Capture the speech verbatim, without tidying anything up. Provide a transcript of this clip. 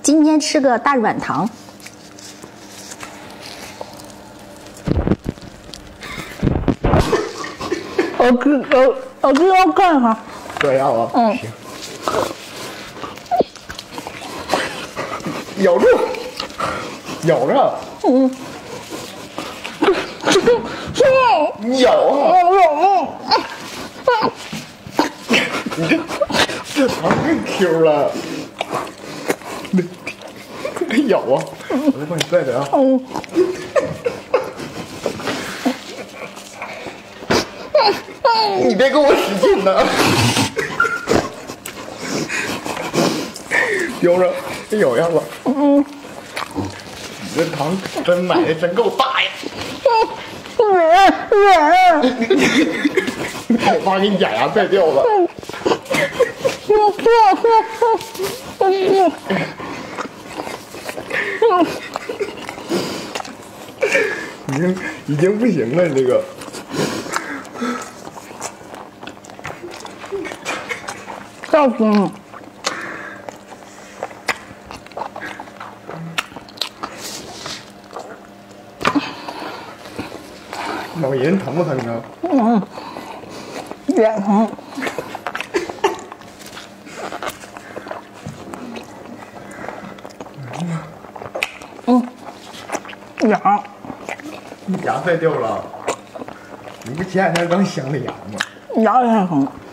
今天吃个大软糖。我给我我给我看看。 这样啊？ 嗯。 行。咬住，咬着。嗯。你咬啊！你这这糖太 Q 了。你你咬啊！我再帮你拽拽啊。嗯。你别给我使劲呐！叼着，咬下吧。嗯。你这糖真买的真够大呀！软软。我妈给你假牙拽掉了。已经已经不行了，你这个。 笑死了！ 老人疼不疼啊？ 嗯，脸疼。嗯，牙。 你牙快掉了？你不前两天刚镶的牙吗？ 牙也疼。